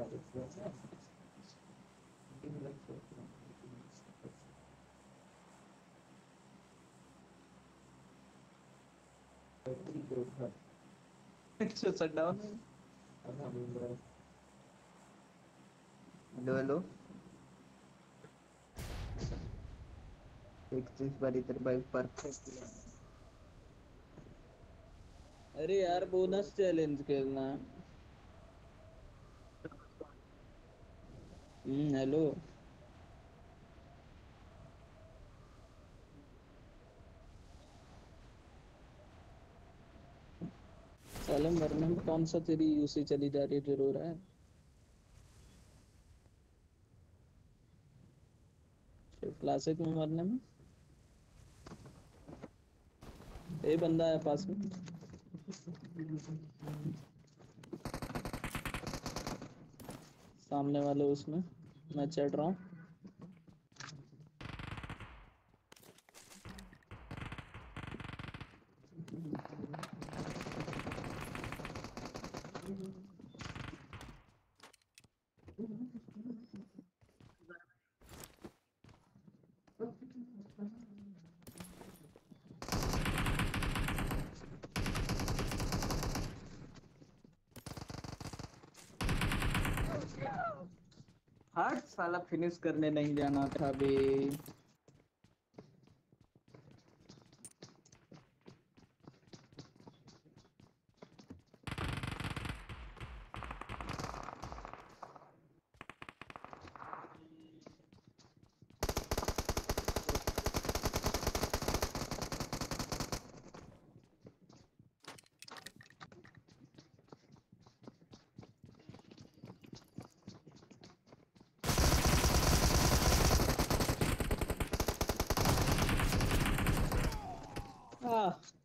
Shut down. Hello hello. एक चीज बारी तेरे भाई परफेक्ट। अरे यार बोनस चैलेंज खेलना। हेलो। साले मरने में कौन सा तेरी यूसी चली जा रही है जो रो रहा है। क्लासिक में मरने में। ये बंदा है पास में। सामने वाले उसमें मैं चढ़ रहा हूँ। हट साला फिनिश करने नहीं जाना था बे। आह